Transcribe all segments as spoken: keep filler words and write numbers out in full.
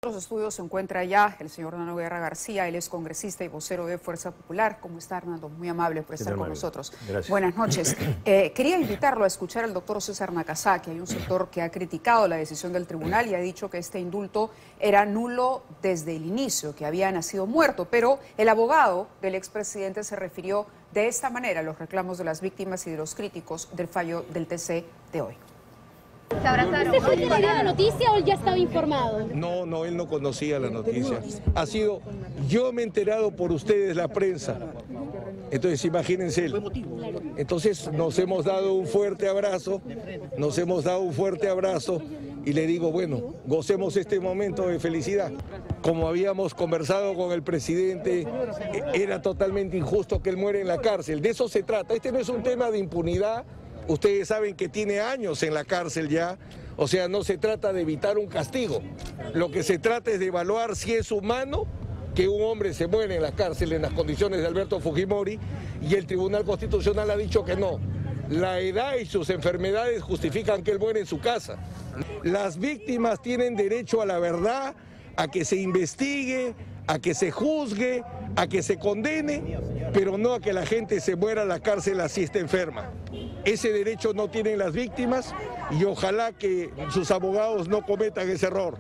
En los estudios se encuentra ya el señor Hernando Guerra García, él es congresista y vocero de Fuerza Popular. ¿Cómo está, Hernando? Muy amable por estar con nosotros. Gracias. Buenas noches. Eh, quería invitarlo a escuchar al doctor César Nakazaki. Hay un sector que ha criticado la decisión del tribunal y ha dicho que este indulto era nulo desde el inicio, que había nacido muerto, pero el abogado del expresidente se refirió de esta manera a los reclamos de las víctimas y de los críticos del fallo del T C de hoy. ¿Se abrazaron? ¿Usted fue quien le dio la noticia o él ya estaba informado? No, no, él no conocía la noticia. Ha sido, yo me he enterado por ustedes, la prensa. Entonces, imagínense él. Entonces, nos hemos dado un fuerte abrazo, nos hemos dado un fuerte abrazo y le digo, bueno, gocemos este momento de felicidad. Como habíamos conversado con el presidente, era totalmente injusto que él muera en la cárcel. De eso se trata. Este no es un tema de impunidad. Ustedes saben que tiene años en la cárcel ya, o sea, no se trata de evitar un castigo. Lo que se trata es de evaluar si es humano que un hombre se muere en la cárcel en las condiciones de Alberto Fujimori, y el Tribunal Constitucional ha dicho que no. La edad y sus enfermedades justifican que él muere en su casa. Las víctimas tienen derecho a la verdad, a que se investigue, a que se juzgue, a que se condene, pero no a que la gente se muera en la cárcel así está enferma. Ese derecho no tienen las víctimas y ojalá que sus abogados no cometan ese error.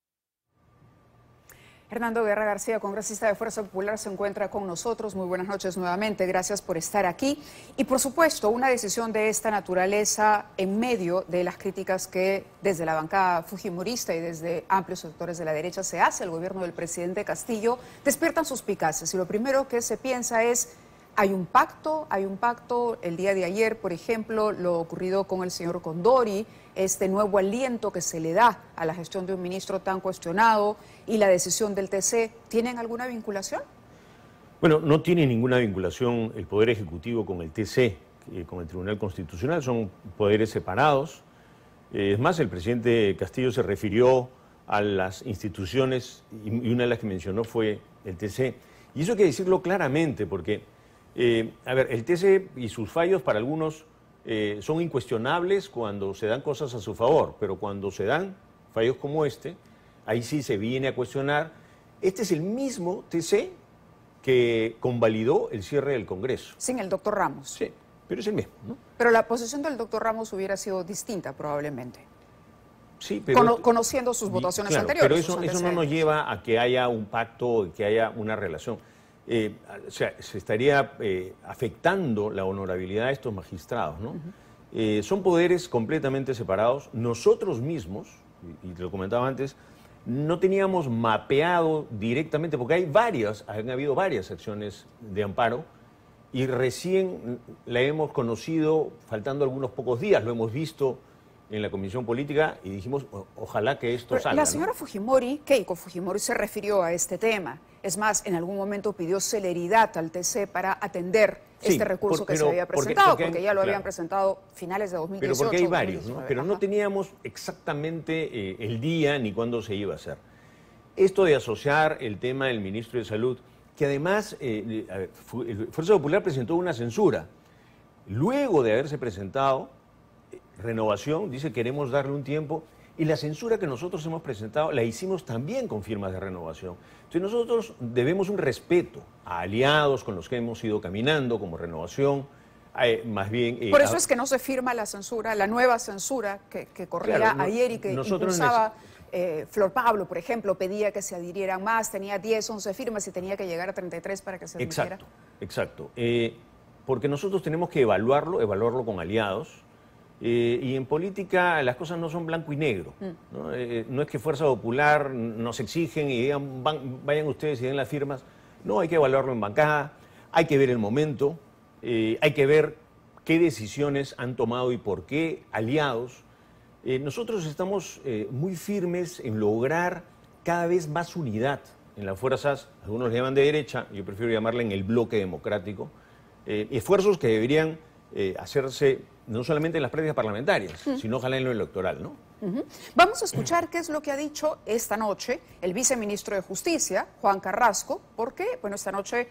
Hernando Guerra García, congresista de Fuerza Popular, se encuentra con nosotros. Muy buenas noches nuevamente, gracias por estar aquí. Y por supuesto, una decisión de esta naturaleza en medio de las críticas que desde la bancada fujimorista y desde amplios sectores de la derecha se hace al gobierno del presidente Castillo, despiertan suspicacias. Y lo primero que se piensa es, hay un pacto, hay un pacto. El día de ayer, por ejemplo, lo ocurrido con el señor Condori, este nuevo aliento que se le da a la gestión de un ministro tan cuestionado y la decisión del T C, ¿tienen alguna vinculación? Bueno, no tiene ninguna vinculación el Poder Ejecutivo con el T C, eh, con el Tribunal Constitucional, son poderes separados. Eh, es más, el presidente Castillo se refirió a las instituciones y una de las que mencionó fue el T C. Y eso hay que decirlo claramente porque, eh, a ver, el T C y sus fallos para algunos Eh, son incuestionables cuando se dan cosas a su favor, pero cuando se dan fallos como este, ahí sí se viene a cuestionar. Este es el mismo T C que convalidó el cierre del Congreso. Sin el doctor Ramos. Sí, pero es el mismo, ¿no? Pero la posición del doctor Ramos hubiera sido distinta probablemente. Sí, pero Cono conociendo sus votaciones claro, anteriores. Pero eso, eso no nos lleva a que haya un pacto, que haya una relación. Eh, o sea, se estaría eh, afectando la honorabilidad de estos magistrados, ¿no? Uh-huh. eh, son poderes completamente separados. Nosotros mismos, y, y te lo comentaba antes, no teníamos mapeado directamente, porque hay varias, han habido varias acciones de amparo, y recién la hemos conocido faltando algunos pocos días, lo hemos visto en la Comisión Política y dijimos, o, ojalá que esto Pero salga. la señora ¿no? Fujimori, Keiko Fujimori, se refirió a este tema. Es más, en algún momento pidió celeridad al T C para atender sí, este recurso por, pero, que se había presentado, porque, porque, porque ya lo claro. habían presentado finales de dos mil dieciocho. Pero porque hay varios, ¿no? Pero Ajá. no teníamos exactamente eh, el día ni cuándo se iba a hacer. Esto de asociar el tema del ministro de Salud, que además eh, a ver, Fuerza Popular presentó una censura. Luego de haberse presentado, Renovación dice queremos darle un tiempo, y la censura que nosotros hemos presentado la hicimos también con firmas de Renovación. Entonces nosotros debemos un respeto a aliados con los que hemos ido caminando como Renovación, eh, más bien... Eh, Por eso a... es que no se firma la censura, la nueva censura que, que corría claro, no, ayer y que impulsaba eh, Flor Pablo, por ejemplo, pedía que se adhirieran más, tenía diez, once firmas y tenía que llegar a treinta y tres para que se admitiera. Exacto, exacto. Eh, porque nosotros tenemos que evaluarlo, evaluarlo con aliados. Eh, y en política las cosas no son blanco y negro, ¿no? Eh, no es que Fuerza Popular nos exigen y digan van, vayan ustedes y den las firmas. No, hay que evaluarlo en bancada, hay que ver el momento, eh, hay que ver qué decisiones han tomado y por qué aliados. Eh, nosotros estamos eh, muy firmes en lograr cada vez más unidad en las fuerzas, algunos le llaman de derecha, yo prefiero llamarle en el bloque democrático, eh, esfuerzos que deberían eh, hacerse no solamente en las prácticas parlamentarias, uh-huh. sino ojalá en lo electoral, ¿no? Uh-huh. Vamos a escuchar qué es lo que ha dicho esta noche el viceministro de Justicia, Juan Carrasco, porque, bueno, esta noche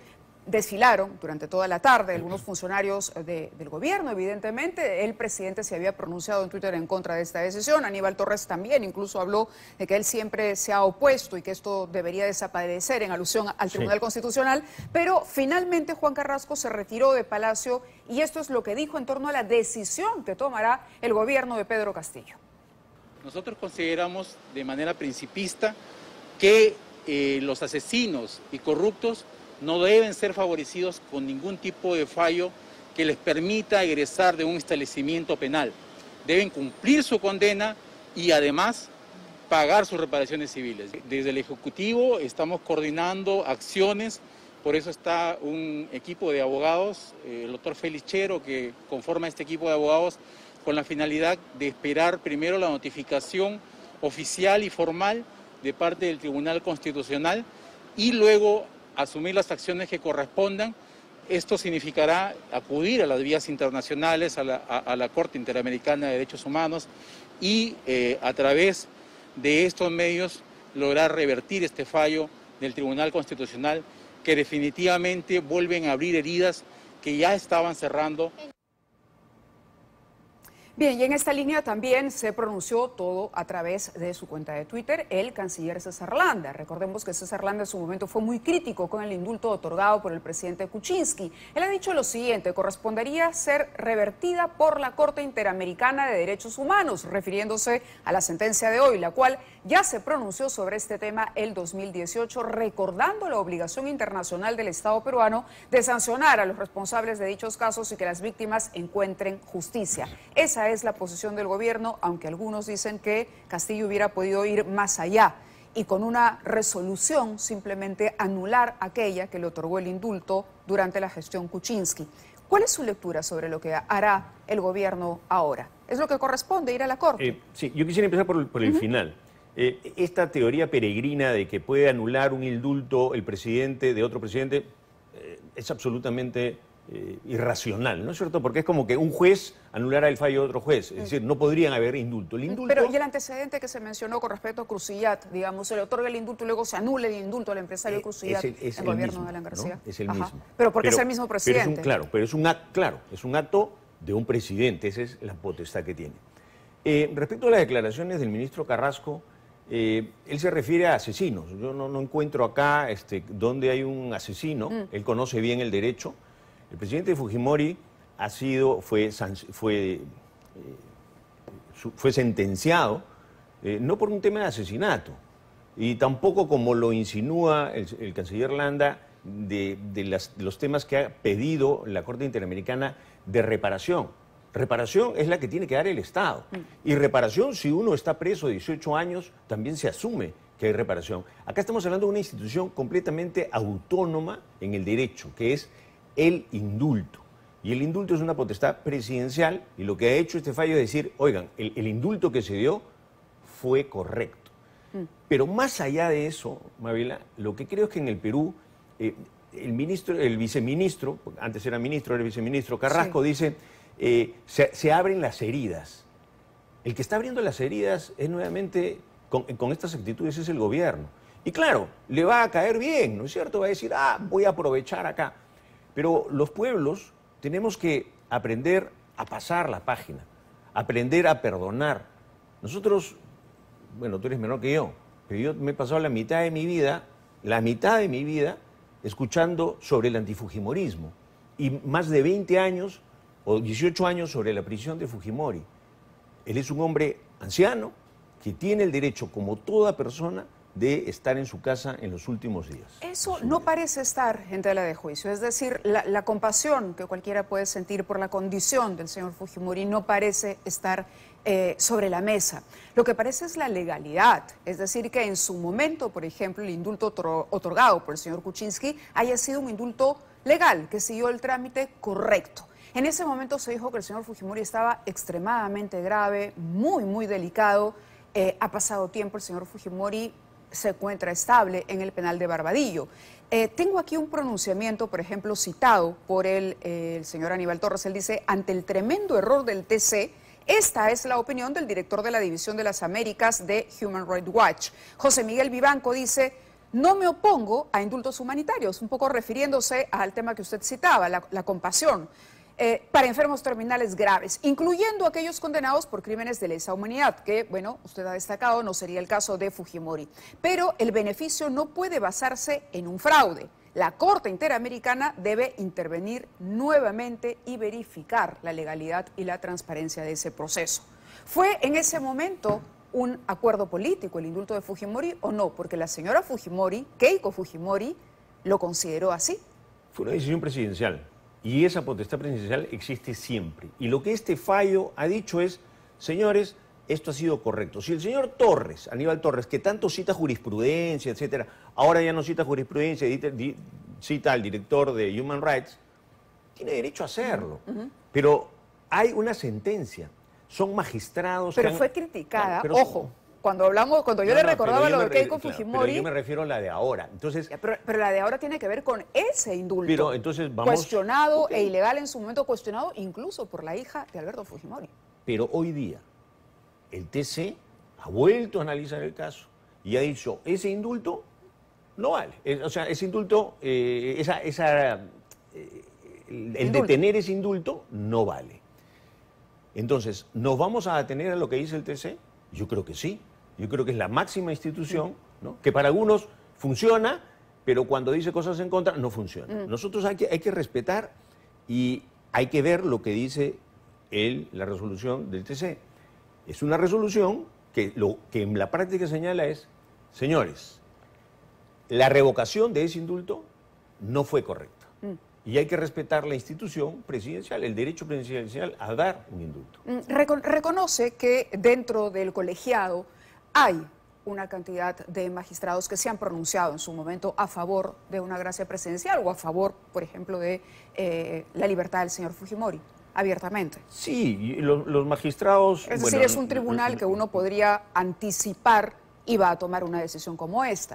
desfilaron durante toda la tarde algunos funcionarios de, del gobierno, evidentemente. El presidente se había pronunciado en Twitter en contra de esta decisión. Aníbal Torres también incluso habló de que él siempre se ha opuesto y que esto debería desaparecer en alusión al Tribunal sí. Constitucional. Pero finalmente Juan Carrasco se retiró de Palacio y esto es lo que dijo en torno a la decisión que tomará el gobierno de Pedro Castillo. Nosotros consideramos de manera principista que eh, los asesinos y corruptos no deben ser favorecidos con ningún tipo de fallo que les permita egresar de un establecimiento penal. Deben cumplir su condena y además pagar sus reparaciones civiles. Desde el Ejecutivo estamos coordinando acciones, por eso está un equipo de abogados, el doctor Félix Chero, que conforma este equipo de abogados, con la finalidad de esperar primero la notificación oficial y formal de parte del Tribunal Constitucional y luego asumir las acciones que correspondan. Esto significará acudir a las vías internacionales, a la, a, a la Corte Interamericana de Derechos Humanos y eh, a través de estos medios lograr revertir este fallo del Tribunal Constitucional que definitivamente vuelven a abrir heridas que ya estaban cerrando. Bien, y en esta línea también se pronunció todo a través de su cuenta de Twitter el canciller César Landa. Recordemos que César Landa en su momento fue muy crítico con el indulto otorgado por el presidente Kuczynski. Él ha dicho lo siguiente: correspondería ser revertida por la Corte Interamericana de Derechos Humanos, refiriéndose a la sentencia de hoy, la cual ya se pronunció sobre este tema el dos mil dieciocho, recordando la obligación internacional del Estado peruano de sancionar a los responsables de dichos casos y que las víctimas encuentren justicia. Esa es la posición del gobierno, aunque algunos dicen que Castillo hubiera podido ir más allá y con una resolución simplemente anular aquella que le otorgó el indulto durante la gestión Kuczynski. ¿Cuál es su lectura sobre lo que hará el gobierno ahora? ¿Es lo que corresponde, ir a la Corte? Eh, sí, yo quisiera empezar por, por el uh-huh. final. Eh, esta teoría peregrina de que puede anular un indulto el presidente de otro presidente eh, es absolutamente eh, irracional, ¿no es cierto? Porque es como que un juez anulara el fallo de otro juez, es decir, no podrían haber indulto. El indulto... Pero y el antecedente que se mencionó con respecto a Crucillat, digamos, se le otorga el indulto y luego se anula el indulto al empresario eh, Crucillat, el, es el, el gobierno mismo, de Alan García. ¿no? Es el Ajá. mismo. Pero porque pero, es el mismo presidente. Pero es un, claro, pero es un acto, claro, es un acto de un presidente, esa es la potestad que tiene. Eh, respecto a las declaraciones del ministro Carrasco, Eh, él se refiere a asesinos. Yo no, no encuentro acá este, donde hay un asesino. Mm. Él conoce bien el derecho. El presidente Fujimori ha sido, fue, fue, eh, fue sentenciado eh, no por un tema de asesinato y tampoco, como lo insinúa el, el canciller Landa, de, de, las, de los temas que ha pedido la Corte Interamericana de reparación. Reparación es la que tiene que dar el Estado. Y reparación, si uno está preso de dieciocho años, también se asume que hay reparación. Acá estamos hablando de una institución completamente autónoma en el derecho, que es el indulto. Y el indulto es una potestad presidencial y lo que ha hecho este fallo es decir, oigan, el, el indulto que se dio fue correcto. Mm. Pero más allá de eso, Mabela, lo que creo es que en el Perú, eh, el, ministro, el viceministro, antes era ministro, era viceministro, Carrasco, sí. dice... Eh, se, se abren las heridas. El que está abriendo las heridas es nuevamente, con, con estas actitudes, es el gobierno. Y claro, le va a caer bien, ¿no es cierto? Va a decir, ah, voy a aprovechar acá. Pero los pueblos tenemos que aprender a pasar la página, aprender a perdonar. Nosotros, bueno, tú eres menor que yo, pero yo me he pasado la mitad de mi vida, la mitad de mi vida, escuchando sobre el antifujimorismo. Y más de veinte años o dieciocho años sobre la prisión de Fujimori. Él es un hombre anciano que tiene el derecho, como toda persona, de estar en su casa en los últimos días. Eso no vida. parece estar en tela de juicio, es decir, la, la compasión que cualquiera puede sentir por la condición del señor Fujimori no parece estar eh, sobre la mesa. Lo que parece es la legalidad, es decir, que en su momento, por ejemplo, el indulto otorgado por el señor Kuczynski haya sido un indulto legal, que siguió el trámite correcto. En ese momento se dijo que el señor Fujimori estaba extremadamente grave, muy, muy delicado. Eh, ha pasado tiempo, el señor Fujimori se encuentra estable en el penal de Barbadillo. Eh, tengo aquí un pronunciamiento, por ejemplo, citado por el, eh, el señor Aníbal Torres. Él dice, ante el tremendo error del T C, esta es la opinión del director de la División de las Américas de Human Rights Watch. José Miguel Vivanco dice, no me opongo a indultos humanitarios, un poco refiriéndose al tema que usted citaba, la, la compasión, eh, para enfermos terminales graves, incluyendo aquellos condenados por crímenes de lesa humanidad, que, bueno, usted ha destacado, no sería el caso de Fujimori. Pero el beneficio no puede basarse en un fraude. La Corte Interamericana debe intervenir nuevamente y verificar la legalidad y la transparencia de ese proceso. ¿Fue en ese momento un acuerdo político el indulto de Fujimori o no? Porque la señora Fujimori, Keiko Fujimori, lo consideró así. Fue una decisión presidencial y esa potestad presidencial existe siempre. Y lo que este fallo ha dicho es, señores, esto ha sido correcto. Si el señor Torres, Aníbal Torres, que tanto cita jurisprudencia, etcétera, ahora ya no cita jurisprudencia, cita al director de Human Rights, tiene derecho a hacerlo. Uh-huh. Pero hay una sentencia. Son magistrados... Pero que han... fue criticada, no, pero... ojo, cuando hablamos, cuando yo no, le no, recordaba yo lo de re... Keiko claro, Fujimori... Pero yo me refiero a la de ahora. Entonces, ya, pero, pero la de ahora tiene que ver con ese indulto. Pero entonces vamos... Cuestionado okay. e ilegal en su momento, cuestionado incluso por la hija de Alberto Fujimori. Pero hoy día, el T C ha vuelto a analizar el caso y ha dicho, ese indulto no vale. O sea, ese indulto, eh, esa, esa, eh, el, el detener ese indulto no vale. Entonces, ¿nos vamos a atener a lo que dice el T C? Yo creo que sí. Yo creo que es la máxima institución, ¿no? Que para algunos funciona, pero cuando dice cosas en contra, no funciona. Mm. Nosotros hay que, hay que respetar y hay que ver lo que dice el, la resolución del T C. Es una resolución que lo que en la práctica señala es, señores, la revocación de ese indulto no fue correcta. Mm. Y hay que respetar la institución presidencial, el derecho presidencial a dar un indulto. Recon- reconoce que dentro del colegiado hay una cantidad de magistrados que se han pronunciado en su momento a favor de una gracia presidencial o a favor, por ejemplo, de eh, la libertad del señor Fujimori, abiertamente. Sí, los, los magistrados... Es decir, bueno, es un tribunal que uno podría anticipar y va a tomar una decisión como esta.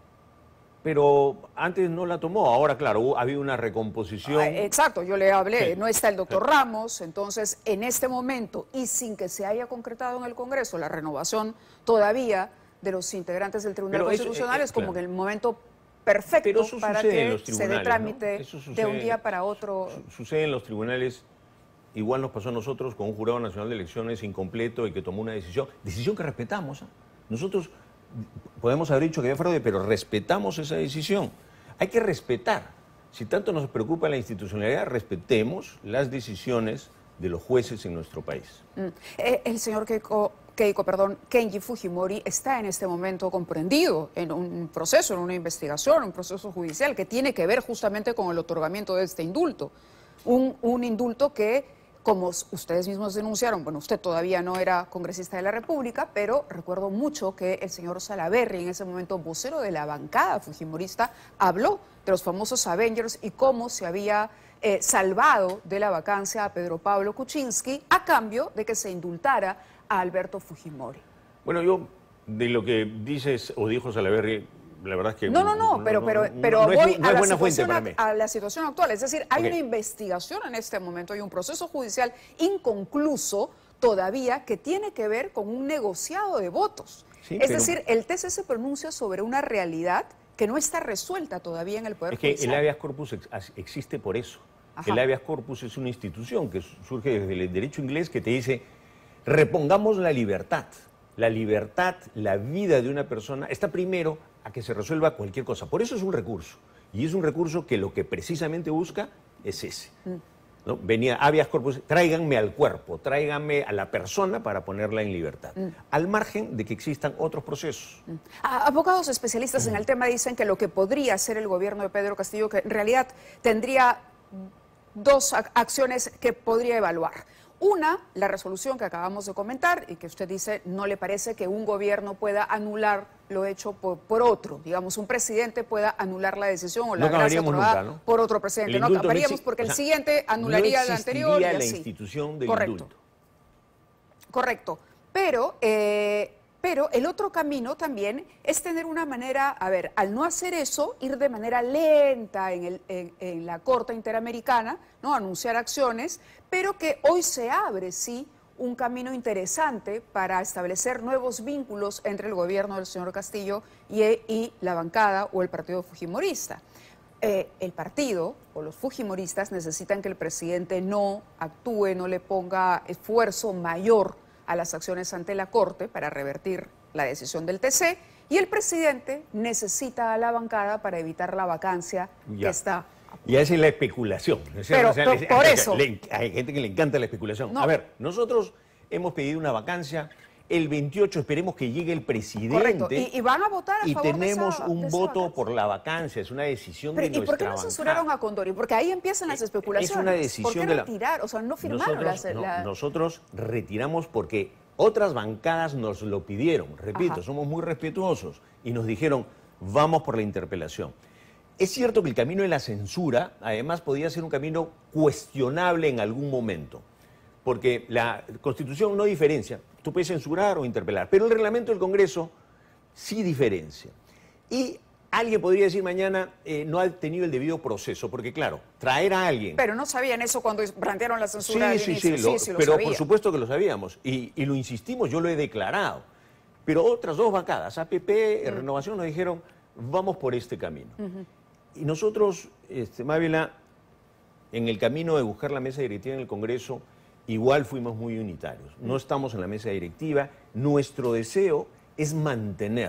Pero antes no la tomó, ahora claro, ha habido una recomposición. Ah, exacto, yo le hablé, sí. No está el doctor Ramos, entonces en este momento y sin que se haya concretado en el Congreso la renovación todavía de los integrantes del Tribunal Pero Constitucional eso, eh, es como claro. que el momento perfecto para que se dé trámite ¿no? de un día para otro. Su, sucede en los tribunales, igual nos pasó a nosotros con un Jurado Nacional de Elecciones incompleto y que tomó una decisión, decisión que respetamos. ¿eh? Nosotros podemos haber dicho que había fraude, pero respetamos esa decisión. Hay que respetar. Si tanto nos preocupa la institucionalidad, respetemos las decisiones de los jueces en nuestro país. Mm. Eh, el señor Keiko, Keiko, perdón, Kenji Fujimori está en este momento comprendido en un proceso, en una investigación, un proceso judicial que tiene que ver justamente con el otorgamiento de este indulto. Un, un indulto que, como ustedes mismos denunciaron, bueno, usted todavía no era congresista de la República, pero recuerdo mucho que el señor Salaverry, en ese momento vocero de la bancada fujimorista, habló de los famosos Avengers y cómo se había eh, salvado de la vacancia a Pedro Pablo Kuczynski a cambio de que se indultara a Alberto Fujimori. Bueno, yo de lo que dices o dijo Salaverry, la verdad es que... No, no, no, no pero, no, pero, pero no, no voy es, no a, la situación, a la situación actual. Es decir, hay okay. una investigación en este momento, hay un proceso judicial inconcluso todavía que tiene que ver con un negociado de votos. Sí, es pero... decir, el T C se pronuncia sobre una realidad que no está resuelta todavía en el Poder Judicial. Es que el habeas corpus ex existe por eso. Ajá. El habeas corpus es una institución que surge desde el derecho inglés que te dice, repongamos la libertad. La libertad, la vida de una persona está primero a que se resuelva cualquier cosa. Por eso es un recurso. Y es un recurso que lo que precisamente busca es ese. Mm. ¿no? Venía habeas corpus, tráiganme al cuerpo, tráiganme a la persona para ponerla en libertad. Mm. Al margen de que existan otros procesos. Mm. Abogados especialistas mm. en el tema dicen que lo que podría hacer el gobierno de Pedro Castillo, que en realidad tendría dos acciones que podría evaluar. Una, la resolución que acabamos de comentar y que usted dice no le parece que un gobierno pueda anular lo hecho por, por otro. Digamos, un presidente pueda anular la decisión o la no gracia nunca, ¿no? por otro presidente. No acabaríamos porque el siguiente anularía no el anterior y así. la institución del Correcto. indulto. Correcto. Pero... Eh, Pero el otro camino también es tener una manera, a ver, al no hacer eso, ir de manera lenta en, el, en, en la Corte Interamericana, ¿no? Anunciar acciones, pero que hoy se abre, sí, un camino interesante para establecer nuevos vínculos entre el gobierno del señor Castillo y, y la bancada o el partido fujimorista. Eh, el partido o los fujimoristas necesitan que el presidente no actúe, no le ponga esfuerzo mayor a las acciones ante la Corte para revertir la decisión del T C, y el presidente necesita a la bancada para evitar la vacancia Ya. que está. Y esa es la especulación. Pero, o sea, pero le- por eso. le- hay gente que le encanta la especulación. No. A ver, nosotros hemos pedido una vacancia. El veintiocho esperemos que llegue el presidente. Correcto. Y, y van a votar a y favor tenemos de esa, un de esa voto vacancia. por la vacancia. Es una decisión Pero, de ¿y nuestra por qué no bancada. censuraron a Condori? Porque ahí empiezan las especulaciones. Es una decisión ¿Por qué de la... retirar? O sea, no firmaron nosotros, las... no, la- nosotros retiramos porque otras bancadas nos lo pidieron. Repito, Ajá. somos muy respetuosos. Y nos dijeron, vamos por la interpelación. Es cierto que el camino de la censura, además, podía ser un camino cuestionable en algún momento. Porque la Constitución no diferencia. Tú puedes censurar o interpelar. Pero el reglamento del Congreso sí diferencia. Y alguien podría decir mañana, eh, no ha tenido el debido proceso. Porque claro, traer a alguien... Pero no sabían eso cuando plantearon la censura al Sí, sí, inicio. sí, lo- sí, lo pero sabían. por supuesto que lo sabíamos y, y lo insistimos, yo lo he declarado. Pero otras dos bancadas, A P P, Mm. Renovación, nos dijeron, vamos por este camino. Y nosotros, este, Mávila, en el camino de buscar la mesa directiva en el Congreso, igual fuimos muy unitarios. No estamos en la mesa directiva, nuestro deseo es mantener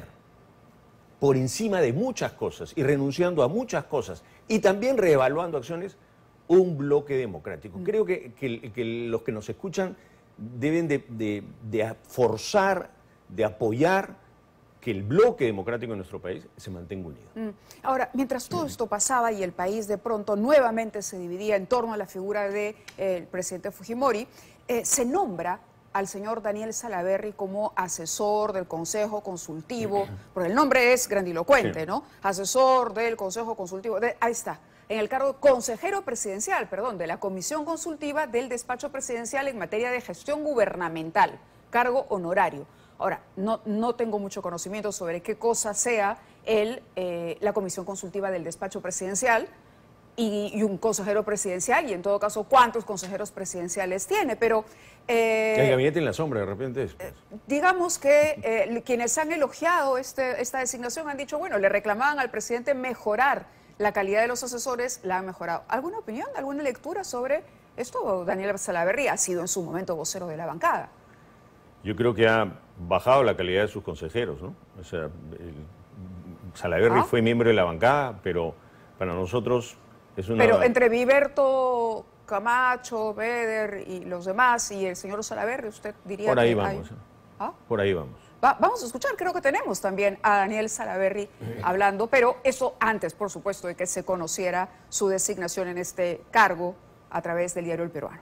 por encima de muchas cosas y renunciando a muchas cosas y también reevaluando acciones, un bloque democrático. Creo que, que- que los que nos escuchan deben de, de- de forzar, de apoyar que el bloque democrático de nuestro país se mantenga unido. Mm. Ahora, mientras todo esto pasaba y el país de pronto nuevamente se dividía en torno a la figura del presidente Fujimori, eh, se nombra al señor Daniel Salaverry como asesor del Consejo Consultivo, porque el nombre es grandilocuente, Sí. ¿no? Asesor del Consejo Consultivo, de- ahí está, en el cargo de consejero presidencial, perdón, de la Comisión Consultiva del Despacho Presidencial en materia de gestión gubernamental, cargo honorario. Ahora, no, no tengo mucho conocimiento sobre qué cosa sea el, eh, la Comisión Consultiva del Despacho Presidencial y, y un consejero presidencial, y en todo caso, cuántos consejeros presidenciales tiene, pero... eh, el gabinete en la sombra, de repente es. pues. digamos que eh, quienes han elogiado este, esta designación han dicho, bueno, le reclamaban al presidente mejorar la calidad de los asesores, la han mejorado. ¿Alguna opinión, alguna lectura sobre esto? Daniel Salaverry ha sido en su momento vocero de la bancada. Yo creo que ha bajado la calidad de sus consejeros, ¿no? O sea, el- Salaverry ¿Ah? fue miembro de la bancada, pero para nosotros es una... Pero entre Viverto Camacho, Beder y los demás y el señor Salaverry, usted diría Por ahí que vamos. hay- ¿Ah? Por ahí vamos. Va- vamos a escuchar, creo que tenemos también a Daniel Salaverry hablando, pero eso antes, por supuesto, de que se conociera su designación en este cargo a través del diario El Peruano.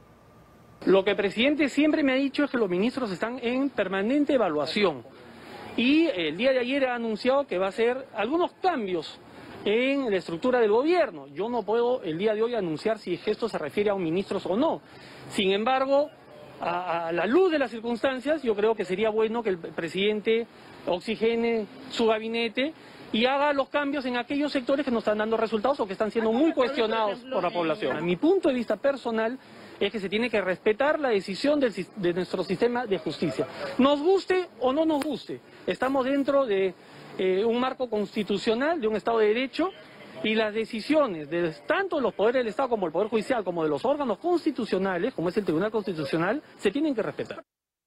Lo que el presidente siempre me ha dicho es que los ministros están en permanente evaluación y el día de ayer ha anunciado que va a hacer algunos cambios en la estructura del gobierno. Yo no puedo el día de hoy anunciar si es que esto se refiere a un ministro o no. Sin embargo, a, a la luz de las circunstancias, yo creo que sería bueno que el presidente oxigene su gabinete y haga los cambios en aquellos sectores que no están dando resultados o que están siendo muy cuestionados por la población. A mi punto de vista personal es que se tiene que respetar la decisión del sis- de nuestro sistema de justicia. Nos guste o no nos guste, estamos dentro de eh, un marco constitucional, de un Estado de Derecho, y las decisiones de tanto los poderes del Estado como el Poder Judicial, como de los órganos constitucionales, como es el Tribunal Constitucional, se tienen que respetar.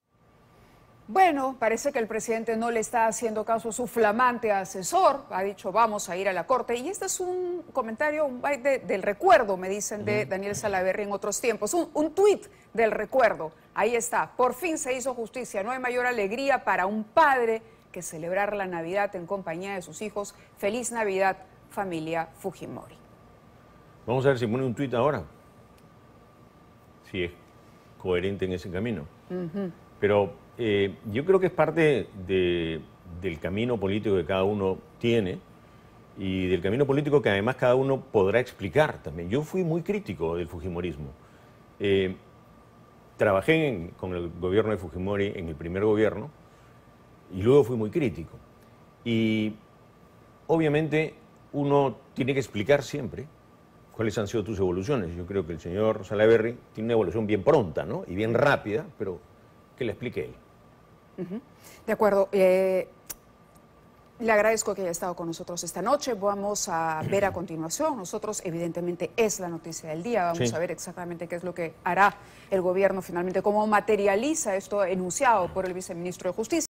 Bueno, parece que el presidente no le está haciendo caso a su flamante asesor. Ha dicho, vamos a ir a la corte. Y este es un comentario, un byte de- del recuerdo, me dicen, de Daniel Salaverry en otros tiempos. Un, un tuit del recuerdo. Ahí está. Por fin se hizo justicia. No hay mayor alegría para un padre que celebrar la Navidad en compañía de sus hijos. Feliz Navidad, familia Fujimori. Vamos a ver si pone un tuit ahora. Si es coherente en ese camino. Pero eh, yo creo que es parte de- del camino político que cada uno tiene y del camino político que además cada uno podrá explicar también. Yo fui muy crítico del fujimorismo. Eh, trabajé en- con el gobierno de Fujimori en el primer gobierno y luego fui muy crítico. Y obviamente uno tiene que explicar siempre cuáles han sido tus evoluciones. Yo creo que el señor Salaverry tiene una evolución bien pronta, ¿no? Y bien rápida, pero que le explique él. Uh-huh. De acuerdo. Eh, le agradezco que haya estado con nosotros esta noche. Vamos a ver a continuación. Nosotros, evidentemente, es la noticia del día. Vamos sí. a ver exactamente qué es lo que hará el gobierno finalmente, cómo materializa esto enunciado por el viceministro de Justicia.